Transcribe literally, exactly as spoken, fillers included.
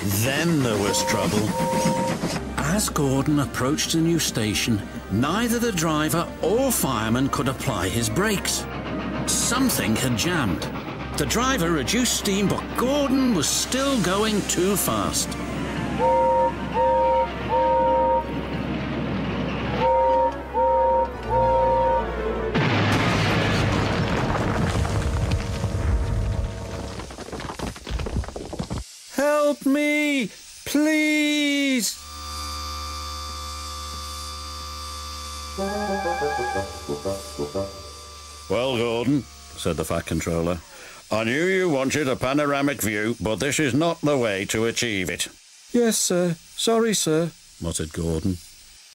Then there was trouble. As Gordon approached the new station, neither the driver or fireman could apply his brakes. Something had jammed. The driver reduced steam, but Gordon was still going too fast. Help me, please! Well, Gordon, said the Fat Controller, I knew you wanted a panoramic view, but this is not the way to achieve it. Yes, sir. Sorry, sir, muttered Gordon.